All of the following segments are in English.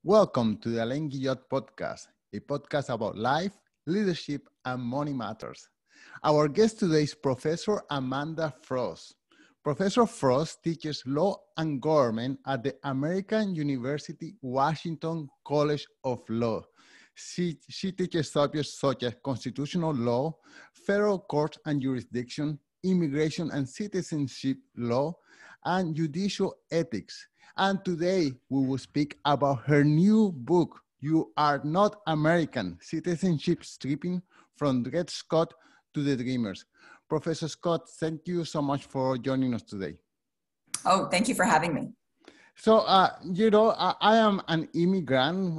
Welcome to the Alain Guillot podcast, a podcast about life, leadership, and money matters. Our guest today is Professor Amanda Frost. Professor Frost teaches law and government at the American University Washington College of Law. She teaches subjects such as constitutional law, federal courts and jurisdiction, immigration and citizenship law, and judicial ethics. And today we will speak about her new book, You Are Not American, Citizenship Stripping from Dred Scott to the Dreamers. Professor Scott, thank you so much for joining us today. Oh, thank you for having me. So, I am an immigrant.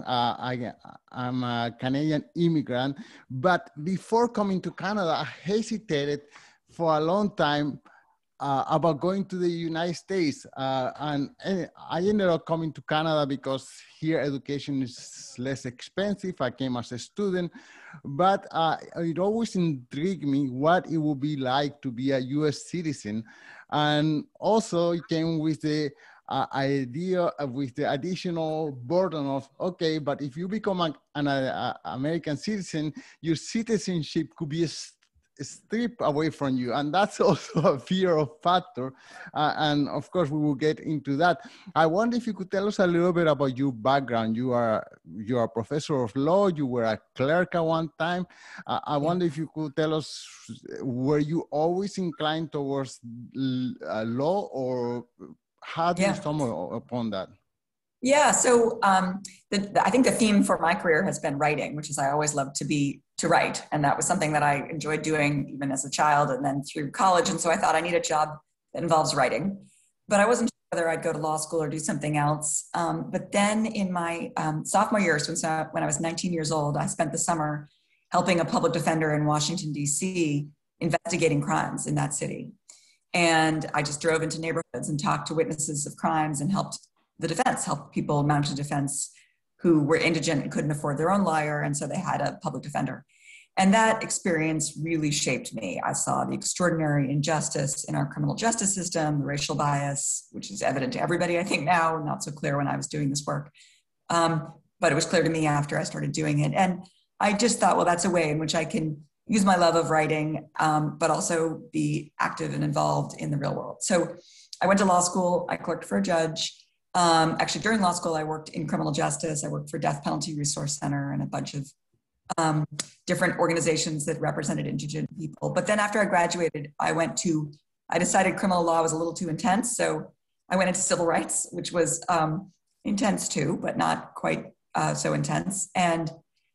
I'm a Canadian immigrant. But before coming to Canada, I hesitated for a long time about going to the United States. And I ended up coming to Canada because here education is less expensive. I came as a student, but it always intrigued me what it would be like to be a US citizen. And also it came with the idea with the additional burden of, okay, but if you become an American citizen, your citizenship could be stripped away from you, and that's also a fear of factor, and of course we will get into that. I wonder if you could tell us a little bit about your background. You are a professor of law, you were a clerk at one time. I wonder if you could tell us, were you always inclined towards law, or how did you stumble upon that? Yeah, so I think the theme for my career has been writing, which is I always loved to write. And that was something that I enjoyed doing even as a child and then through college. And so I thought I need a job that involves writing. But I wasn't sure whether I'd go to law school or do something else. But then in my sophomore year, so when I was 19 years old, I spent the summer helping a public defender in Washington, D.C., investigating crimes in that city. And I just drove into neighborhoods and talked to witnesses of crimes and helped people mount a defense who were indigent and couldn't afford their own lawyer. And so they had a public defender. And that experience really shaped me. I saw the extraordinary injustice in our criminal justice system, the racial bias, which is evident to everybody, I think now, not so clear when I was doing this work. But it was clear to me after I started doing it. And I just thought, well, that's a way in which I can use my love of writing, but also be active and involved in the real world. So I went to law school, I clerked for a judge. Actually, during law school, I worked in criminal justice. I worked for Death Penalty Resource Center and a bunch of different organizations that represented indigent people. But then after I graduated, I decided criminal law was a little too intense. So I went into civil rights, which was intense too, but not quite so intense. And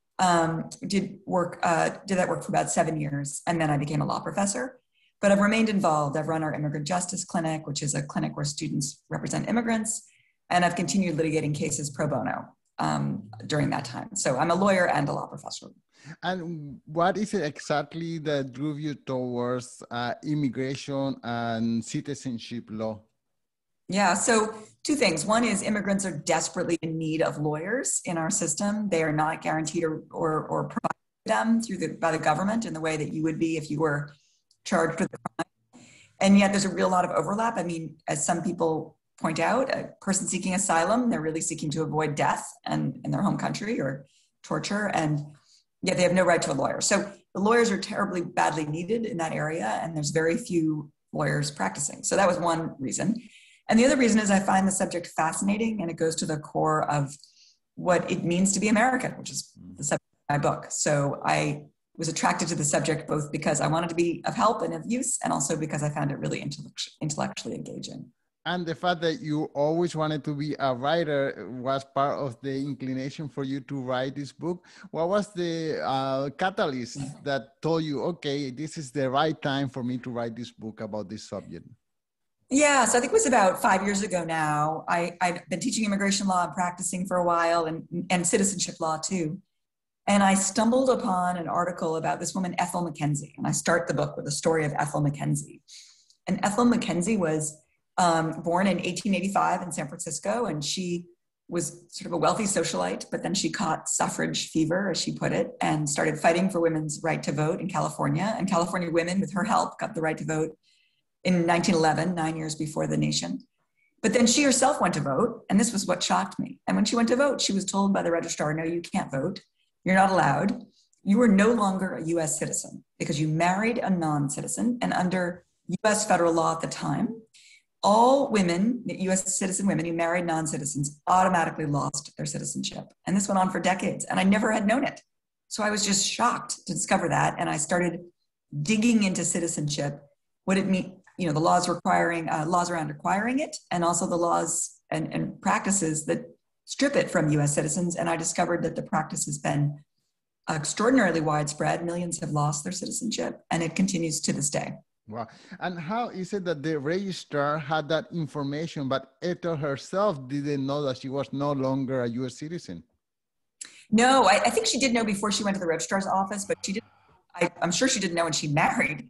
did that work for about 7 years. And then I became a law professor. But I've remained involved. I've run our Immigrant Justice Clinic, which is a clinic where students represent immigrants. And I've continued litigating cases pro bono during that time. So I'm a lawyer and a law professor. And what is it exactly that drove you towards immigration and citizenship law? Yeah, so two things. One is immigrants are desperately in need of lawyers in our system. They are not guaranteed or provided them by the government in the way that you would be if you were charged with a crime. And yet there's a real lot of overlap. I mean, as some people point out, a person seeking asylum, they're really seeking to avoid death and in their home country or torture, and yet they have no right to a lawyer. So the lawyers are terribly badly needed in that area, and there's very few lawyers practicing. So that was one reason. And the other reason is I find the subject fascinating, and it goes to the core of what it means to be American, which is the subject of my book. So I was attracted to the subject both because I wanted to be of help and of use, and also because I found it really intellectually engaging. And the fact that you always wanted to be a writer was part of the inclination for you to write this book. What was the catalyst that told you, okay, this is the right time for me to write this book about this subject? Yeah, so I think it was about 5 years ago now. I've been teaching immigration law and practicing for a while, and citizenship law too. And I stumbled upon an article about this woman, Ethel McKenzie. And I start the book with a story of Ethel McKenzie. And Ethel McKenzie was born in 1885 in San Francisco, and she was sort of a wealthy socialite, but then she caught suffrage fever, as she put it, and started fighting for women's right to vote in California. And California women, with her help, got the right to vote in 1911, 9 years before the nation. But then she herself went to vote, and this was what shocked me. And when she went to vote, she was told by the registrar, no, you can't vote. You're not allowed. You are no longer a US citizen because you married a non-citizen. And under US federal law at the time, all women, US citizen women who married non-citizens automatically lost their citizenship. And this went on for decades, and I never had known it. So I was just shocked to discover that. And I started digging into citizenship, what it means, the laws around acquiring it, and also the laws and practices that strip it from US citizens. And I discovered that the practice has been extraordinarily widespread. Millions have lost their citizenship, and it continues to this day. Wow. And how is it that the registrar had that information, but Ethel herself didn't know that she was no longer a US citizen? No, I think she did know before she went to the registrar's office, but she didn't. I'm sure she didn't know when she married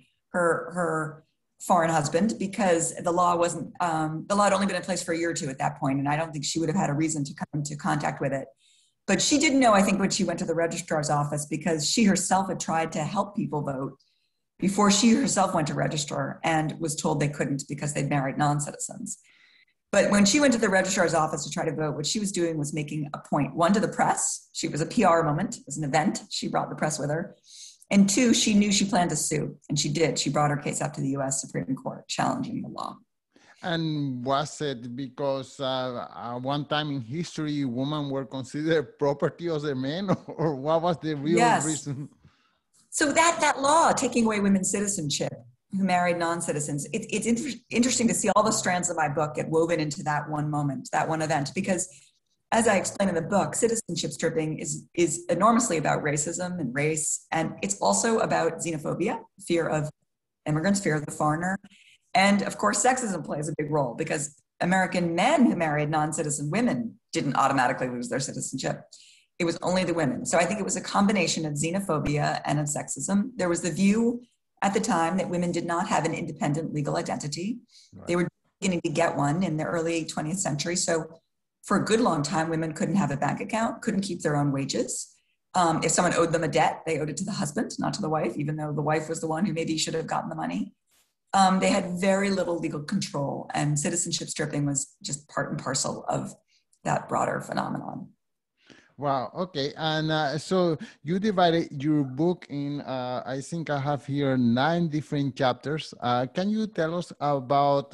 her foreign husband, because the law had only been in place for a year or two at that point, and I don't think she would have had a reason to come into contact with it. But she didn't know, I think, when she went to the registrar's office, because she herself had tried to help people vote before she herself went to register and was told they couldn't because they'd married non-citizens. But when she went to the registrar's office to try to vote, what she was doing was making a point, one, to the press. It was a PR moment. It was an event. She brought the press with her. And two, she knew she planned to sue, and she did. She brought her case up to the US Supreme Court, challenging the law. And was it because one time in history, women were considered property of the men, or what was the real reason? So that law, taking away women's citizenship, who married non-citizens, it's interesting to see all the strands of my book get woven into that one moment, that one event, because as I explain in the book, citizenship stripping is enormously about racism and race, and it's also about xenophobia, fear of immigrants, fear of the foreigner, and of course sexism plays a big role, because American men who married non-citizen women didn't automatically lose their citizenship. It was only the women. So I think it was a combination of xenophobia and of sexism. There was the view at the time that women did not have an independent legal identity. Right. They were beginning to get one in the early 20th century. So for a good long time, women couldn't have a bank account, couldn't keep their own wages. If someone owed them a debt, they owed it to the husband, not to the wife, even though the wife was the one who maybe should have gotten the money. They had very little legal control, and citizenship stripping was just part and parcel of that broader phenomenon. Wow. Okay. And so you divided your book in, I think I have here 9 different chapters. Can you tell us about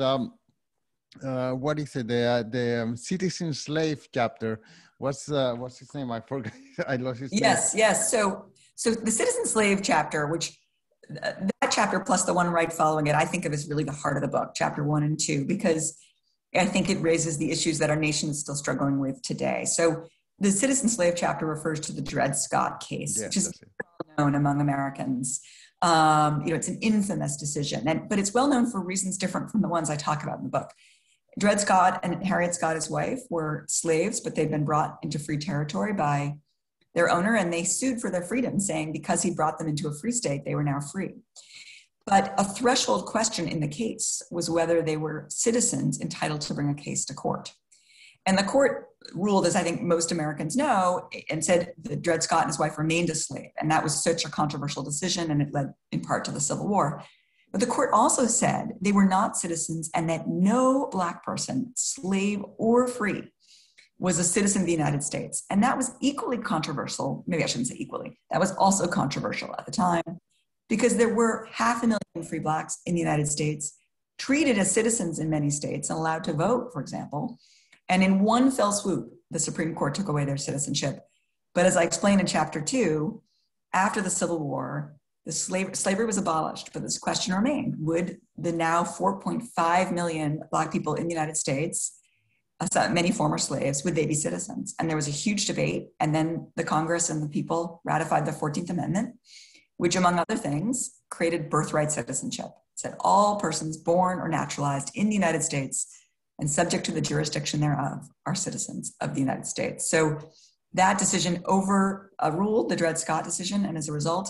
what is it? The citizen slave chapter. What's his name? I forgot. I lost his name. Yes. So the citizen slave chapter, which that chapter plus the one right following it, I think of as really the heart of the book, chapter 1 and 2, because I think it raises the issues that our nation is still struggling with today. So the citizen slave chapter refers to the Dred Scott case, which is well known among Americans. It's an infamous decision, but it's well known for reasons different from the ones I talk about in the book. Dred Scott and Harriet Scott, his wife, were slaves, but they'd been brought into free territory by their owner, and they sued for their freedom, saying because he brought them into a free state, they were now free. But a threshold question in the case was whether they were citizens entitled to bring a case to court. And the court ruled, as I think most Americans know, and said that Dred Scott and his wife remained a slave. And that was such a controversial decision, and it led in part to the Civil War. But the court also said they were not citizens, and that no Black person, slave or free, was a citizen of the United States. And that was equally controversial. Maybe I shouldn't say equally. That was also controversial at the time, because there were 500,000 free Blacks in the United States, treated as citizens in many states and allowed to vote, for example. And in one fell swoop, the Supreme Court took away their citizenship. But as I explained in chapter 2, after the Civil War, slavery was abolished, but this question remained: would the now 4.5 million Black people in the United States, many former slaves, would they be citizens? And there was a huge debate. And then the Congress and the people ratified the 14th Amendment, which, among other things, created birthright citizenship. It said all persons born or naturalized in the United States and subject to the jurisdiction thereof are citizens of the United States. So that decision overruled the Dred Scott decision, and as a result,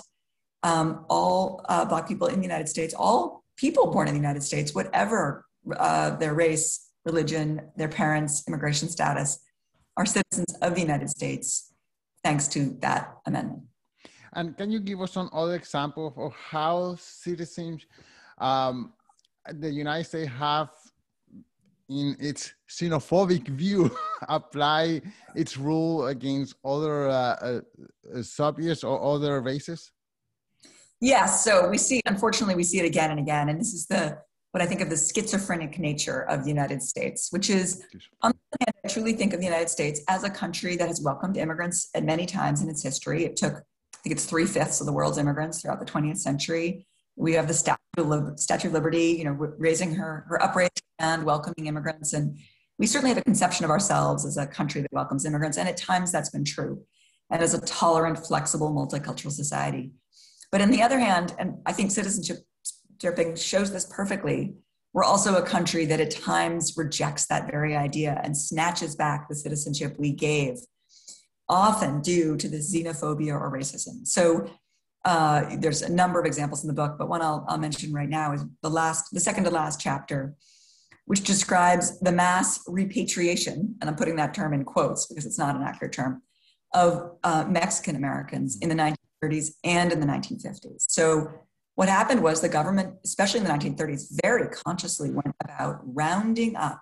all Black people in the United States, all people born in the United States, whatever their race, religion, their parents' immigration status, are citizens of the United States, thanks to that amendment. And can you give us some other example of how citizens, the United States have in its xenophobic view, apply its rule against other subjects or other races? Yes. So we see, unfortunately, we see it again and again. And this is what I think of the schizophrenic nature of the United States, which is, on the one hand, I truly think of the United States as a country that has welcomed immigrants at many times in its history. It took, I think it's 3/5 of the world's immigrants throughout the 20th century. We have the Statue of Liberty, raising her upraised hand, welcoming immigrants. And we certainly have a conception of ourselves as a country that welcomes immigrants. And at times that's been true. And as a tolerant, flexible, multicultural society. But on the other hand, and I think citizenship stripping shows this perfectly, we're also a country that at times rejects that very idea and snatches back the citizenship we gave, often due to the xenophobia or racism. So there's a number of examples in the book, but one I'll mention right now is the second to last chapter, which describes the mass repatriation, and I'm putting that term in quotes because it's not an accurate term, of Mexican Americans in the 1930s and in the 1950s. So what happened was the government, especially in the 1930s, very consciously went about rounding up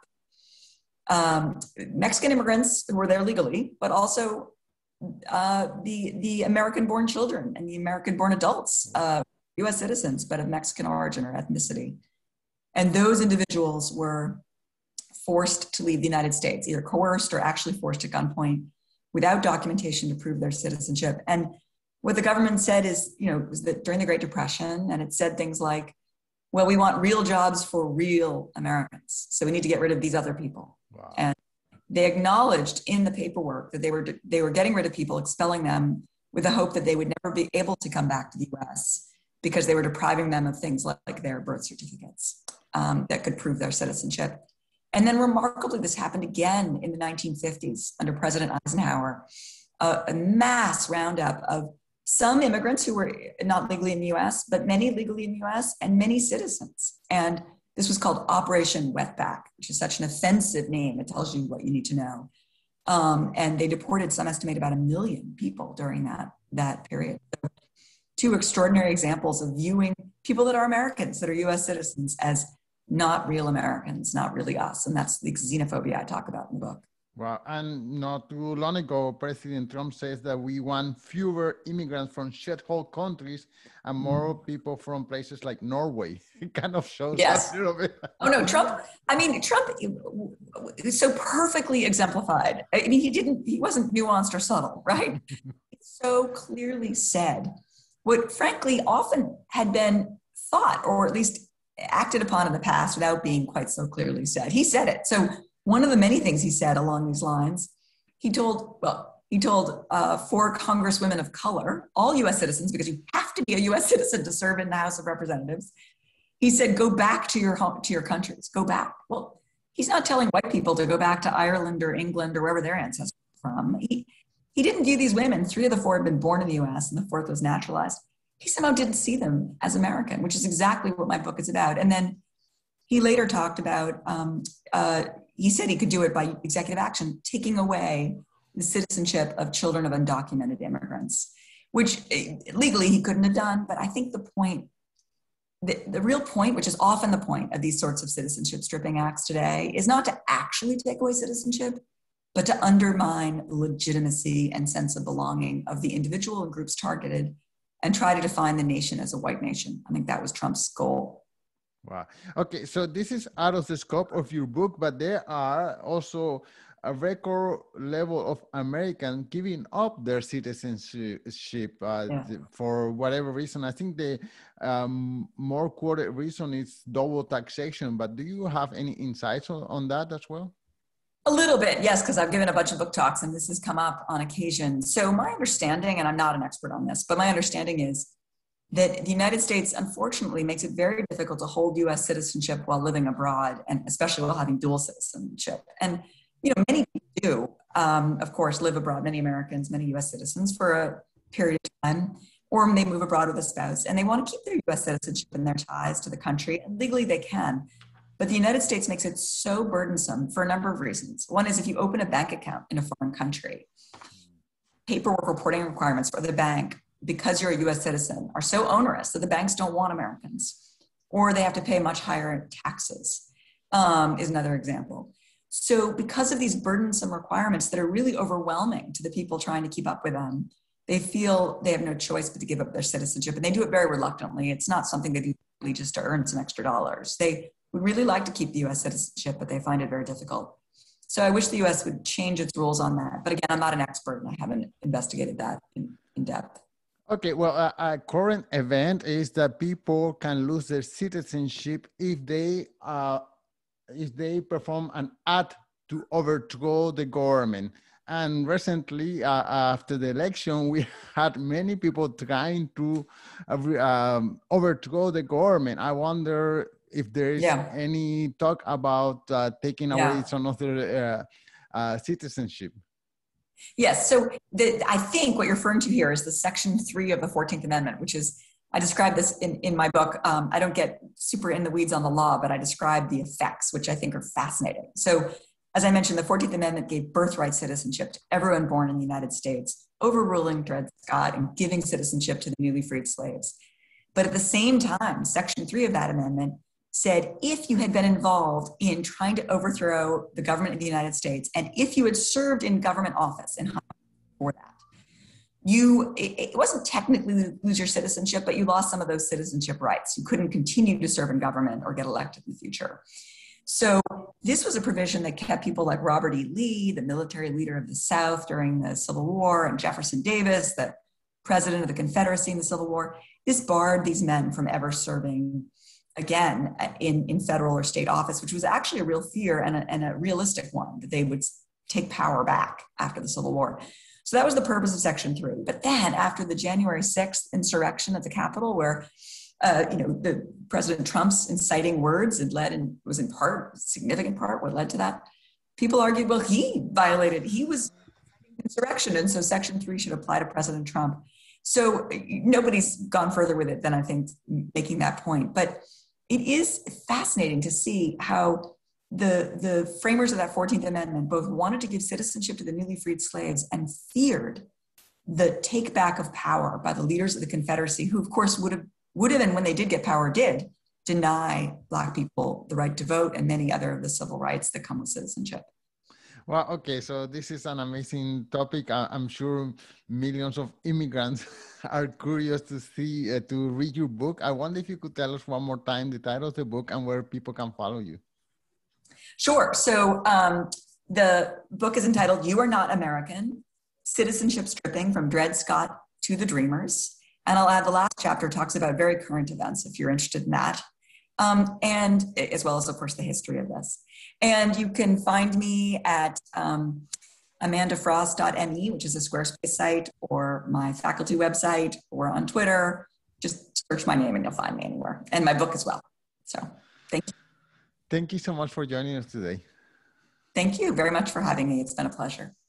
Mexican immigrants who were there legally, but also the American-born children and the American-born adults, U.S. citizens, but of Mexican origin or ethnicity. And those individuals were forced to leave the United States, either coerced or actually forced at gunpoint without documentation to prove their citizenship. And what the government said is, was that during the Great Depression, and it said things like, well, we want real jobs for real Americans, so we need to get rid of these other people. Wow. And they acknowledged in the paperwork that they were getting rid of people, expelling them with the hope that they would never be able to come back to the US because they were depriving them of things like their birth certificates that could prove their citizenship. And then remarkably, this happened again in the 1950s under President Eisenhower, a mass roundup of some immigrants who were not legally in the US, but many legally in the US and many citizens. And this was called Operation Wetback, which is such an offensive name. It tells you what you need to know. And they deported, some estimate, about 1 million people during that period. So, two extraordinary examples of viewing people that are Americans, that are US citizens, as not real Americans, not really us. And that's the xenophobia I talk about in the book. Wow. And not too long ago, President Trump says that we want fewer immigrants from shithole countries and more people from places like Norway. It kind of shows yes. that a little bit. Oh, no, Trump is so perfectly exemplified. I mean, he wasn't nuanced or subtle, right? He so clearly said what frankly often had been thought, or at least acted upon in the past without being quite so clearly said. He said it. So one of the many things he said along these lines, he told 4 congresswomen of color, all US citizens, because you have to be a US citizen to serve in the House of Representatives. He said, go back to your home, to your countries, go back. Well, he's not telling white people to go back to Ireland or England or wherever their ancestors were from. He didn't view these women. 3 of the 4 had been born in the US and the 4th was naturalized. He somehow didn't see them as American, which is exactly what my book is about. And then he later talked about, he said he could do it by executive action, taking away the citizenship of children of undocumented immigrants, which legally he couldn't have done. But I think the real point, which is often the point of these sorts of citizenship stripping acts today, is not to actually take away citizenship, but to undermine the legitimacy and sense of belonging of the individual and groups targeted and try to define the nation as a white nation. I think that was Trump's goal. Wow. Okay, so this is out of the scope of your book, but there are also a record level of Americans giving up their citizenship for whatever reason. I think the more quoted reason is double taxation, but do you have any insights on that as well? A little bit, yes, because I've given a bunch of book talks and this has come up on occasion. So my understanding, and I'm not an expert on this, but my understanding is that the United States, unfortunately, makes it very difficult to hold US citizenship while living abroad, and especially while having dual citizenship. And, many people do, of course, live abroad, many Americans, many US citizens for a period of time, or they move abroad with a spouse, and they want to keep their US citizenship and their ties to the country, and legally they can. But the United States makes it so burdensome for a number of reasons. One is if you open a bank account in a foreign country, paperwork reporting requirements for the bank, because you're a US citizen, are so onerous that the banks don't want Americans, or they have to pay much higher taxes. is another example. So because of these burdensome requirements that are really overwhelming to the people trying to keep up with them, they feel they have no choice but to give up their citizenship. And they do it very reluctantly. It's not something they do just to earn some extra dollars. They would really like to keep the US citizenship, but they find it very difficult. So I wish the US would change its rules on that. But again, I'm not an expert and I haven't investigated that in depth. Okay, well, a current event is that people can lose their citizenship if they perform an act to overthrow the government. And recently, after the election, we had many people trying to overthrow the government. I wonder if there is any talk about taking away some of their citizenship. Yes, so I think what you're referring to here is the Section 3 of the 14th Amendment, which is, I describe this in my book. I don't get super in the weeds on the law, but I describe the effects, which I think are fascinating. So as I mentioned, the 14th Amendment gave birthright citizenship to everyone born in the United States, overruling Dred Scott and giving citizenship to the newly freed slaves. But at the same time, Section 3 of that amendment said if you had been involved in trying to overthrow the government of the United States, and if you had served in government office and for that, it wasn't technically lose your citizenship, but you lost some of those citizenship rights. You couldn't continue to serve in government or get elected in the future. So this was a provision that kept people like Robert E. Lee, the military leader of the South during the Civil War, and Jefferson Davis, the president of the Confederacy in the Civil War. This barred these men from ever serving again in federal or state office, which was actually a real fear and a realistic one, that they would take power back after the Civil War. So that was the purpose of Section 3. But then after the January 6th insurrection at the Capitol, where the President Trump's inciting words had led, and was in part, significant part, what led to that, people argued, well, he was insurrection, and so Section 3 should apply to President Trump. So nobody's gone further with it than I think making that point. But it is fascinating to see how the framers of that 14th Amendment both wanted to give citizenship to the newly freed slaves and feared the take back of power by the leaders of the Confederacy, who of course would have, and when they did get power, did deny Black people the right to vote and many other of the civil rights that come with citizenship. Well, okay, so this is an amazing topic. I'm sure millions of immigrants are curious to see, to read your book. I wonder if you could tell us one more time the title of the book and where people can follow you. Sure. So the book is entitled You Are Not American, Citizenship Stripping from Dred Scott to the Dreamers. And I'll add the last chapter talks about very current events if you're interested in that. And as well as, of course, the history of this. And you can find me at amandafrost.me, which is a Squarespace site, or my faculty website, or on Twitter. Just search my name and you'll find me anywhere. And my book as well. So thank you. Thank you so much for joining us today. Thank you very much for having me. It's been a pleasure.